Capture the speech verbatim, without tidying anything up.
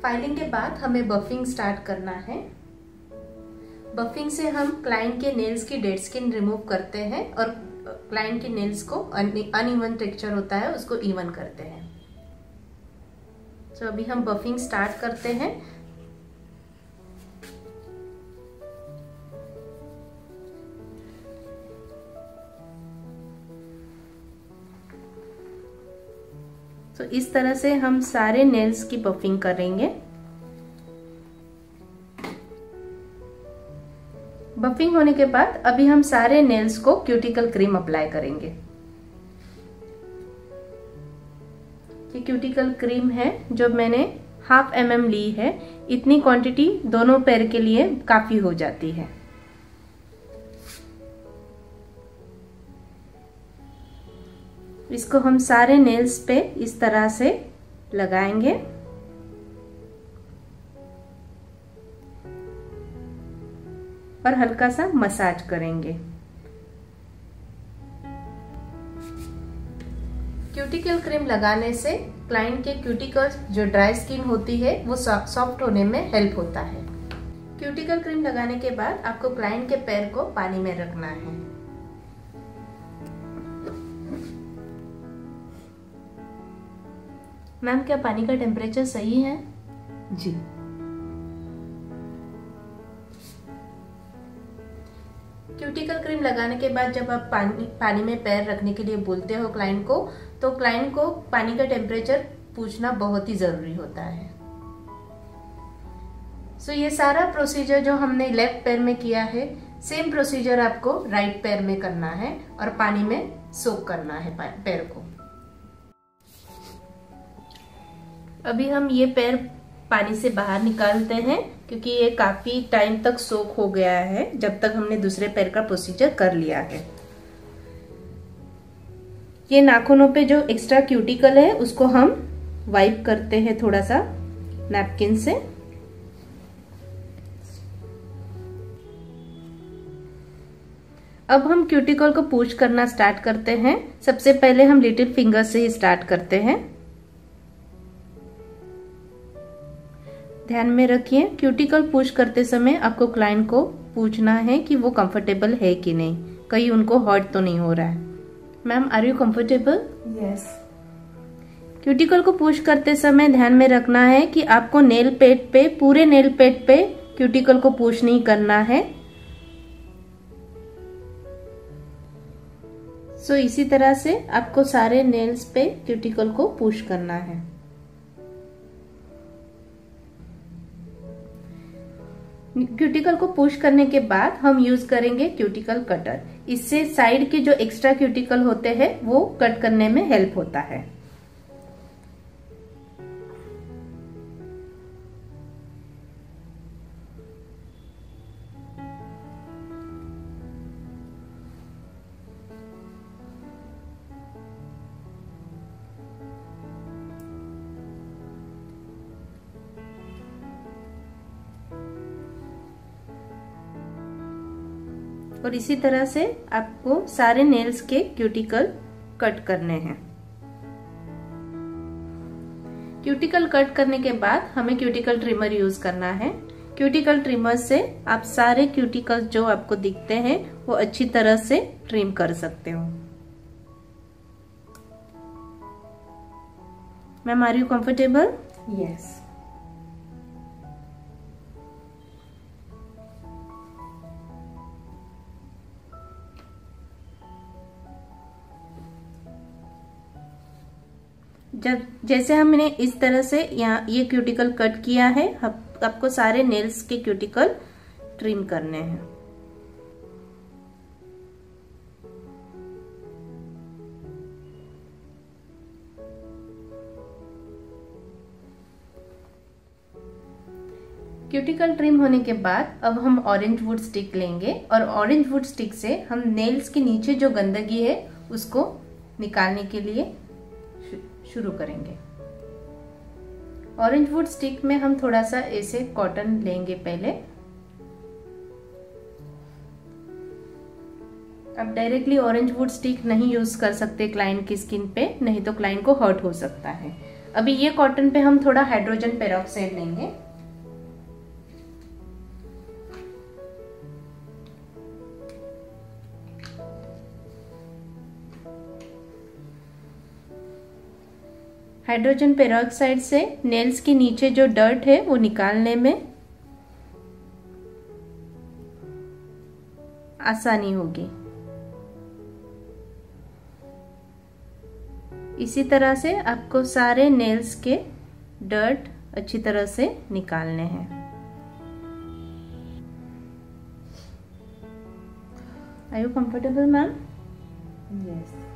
Filing के बाद हमें बफिंग स्टार्ट करना है। बफिंग से हम क्लाइंट के नेल्स की डेड स्किन रिमूव करते हैं और क्लाइंट के नेल्स को अनइवन टेक्सचर होता है उसको इवन करते हैं। तो so, अभी हम बफिंग स्टार्ट करते हैं। तो so, इस तरह से हम सारे नेल्स की बफिंग करेंगे। बफिंग होने के बाद अभी हम सारे नेल्स को क्यूटिकल क्रीम अप्लाई करेंगे। ये क्यूटिकल क्रीम है जो मैंने हाफ एम एम ली है। इतनी क्वांटिटी दोनों पैर के लिए काफी हो जाती है। इसको हम सारे नेल्स पे इस तरह से लगाएंगे। और हल्का सा मसाज करेंगे। क्यूटिकल क्रीम लगाने से क्लाइंट के क्यूटिकल्स जो ड्राई स्किन होती है वो सॉफ्ट होने में हेल्प होता है। क्यूटिकल क्रीम लगाने के बाद आपको क्लाइंट के पैर को पानी में रखना है। मैम, क्या पानी का टेम्परेचर सही है? जी। क्यूटिकल क्रीम लगाने के बाद जब आप पानी पानी में पैर रखने के लिए बोलते हो क्लाइंट को, तो क्लाइंट को पानी का टेम्परेचर पूछना बहुत ही जरूरी होता है। सो so, ये सारा प्रोसीजर जो हमने लेफ्ट पैर में किया है, सेम प्रोसीजर आपको राइट पैर में करना है और पानी में सोक करना है पैर को। अभी हम ये पैर पानी से बाहर निकालते हैं क्योंकि ये काफी टाइम तक सोक हो गया है जब तक हमने दूसरे पैर का प्रोसीजर कर लिया है। ये नाखूनों पे जो एक्स्ट्रा क्यूटिकल है उसको हम वाइप करते हैं थोड़ा सा नैपकिन से। अब हम क्यूटिकल को पुश करना स्टार्ट करते हैं। सबसे पहले हम लिटिल फिंगर से ही स्टार्ट करते हैं। ध्यान में रखिए, क्यूटिकल पुश करते समय आपको क्लाइंट को पूछना है कि वो कंफर्टेबल है कि नहीं, कहीं उनको हर्ट तो नहीं हो रहा है। Ma'am, are you comfortable? Yes. Cuticle को पुश करते समय ध्यान में रखना है कि आपको नेल पेड पे, पूरे नेल पेड पे क्यूटिकल को पुश नहीं करना है। सो so, इसी तरह से आपको सारे नेल्स पे क्यूटिकल को पुश करना है। क्यूटिकल को पुश करने के बाद हम यूज करेंगे क्यूटिकल कटर। इससे साइड के जो एक्स्ट्रा क्यूटिकल होते हैं वो कट करने में हेल्प होता है। और इसी तरह से आपको सारे नेल्स के क्यूटिकल कट करने हैं। क्यूटिकल कट करने के बाद हमें क्यूटिकल ट्रिमर यूज करना है। क्यूटिकल ट्रिमर से आप सारे क्यूटिकल जो आपको दिखते हैं वो अच्छी तरह से ट्रिम कर सकते हो। Ma'am, are you comfortable? Yes. जब जैसे हमने इस तरह से यहाँ ये क्यूटिकल कट किया है, आपको सारे नेल्स के क्यूटिकल ट्रिम करने हैं। क्यूटिकल ट्रिम होने के बाद अब हम ऑरेंज वुड स्टिक लेंगे और ऑरेंज वुड स्टिक से हम नेल्स के नीचे जो गंदगी है उसको निकालने के लिए शुरू करेंगे। ऑरेंज वुड स्टिक में हम थोड़ा सा ऐसे कॉटन लेंगे पहले। अब डायरेक्टली ऑरेंज वुड स्टिक नहीं यूज कर सकते क्लाइंट की स्किन पे, नहीं तो क्लाइंट को हर्ट हो सकता है। अभी ये कॉटन पे हम थोड़ा हाइड्रोजन पेरोक्साइड लेंगे। हाइड्रोजन पेरोक्साइड से नेल्स के नीचे जो डर्ट है वो निकालने में आसानी होगी। इसी तरह से आपको सारे नेल्स के डर्ट अच्छी तरह से निकालने हैं। Are you comfortable, ma'am? Yes.